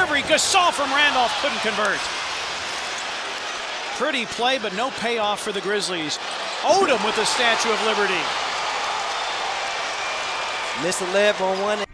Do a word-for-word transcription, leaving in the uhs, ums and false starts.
delivery. Gasol from Randolph couldn't convert. Pretty play, but no payoff for the Grizzlies. Odom with the Statue of Liberty. Missed a layup on one